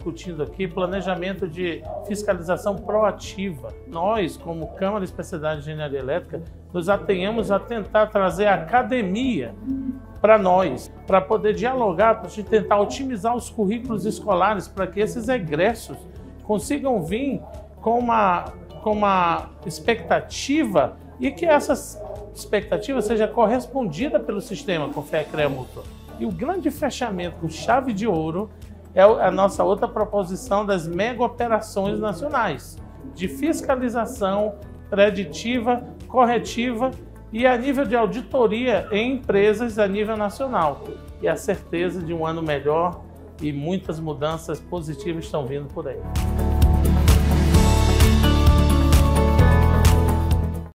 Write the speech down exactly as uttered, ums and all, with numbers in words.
discutindo aqui, planejamento de fiscalização proativa. Nós, como Câmara de Especialidade de Engenharia Elétrica, nos atenhamos a tentar trazer a academia para nós, para poder dialogar, para tentar otimizar os currículos escolares, para que esses egressos consigam vir com uma, com uma expectativa e que essa expectativa seja correspondida pelo sistema com fé, CREA mútua. E o grande fechamento com chave de ouro é a nossa outra proposição das mega operações nacionais, de fiscalização preditiva, corretiva e a nível de auditoria em empresas a nível nacional. E a certeza de um ano melhor e muitas mudanças positivas estão vindo por aí.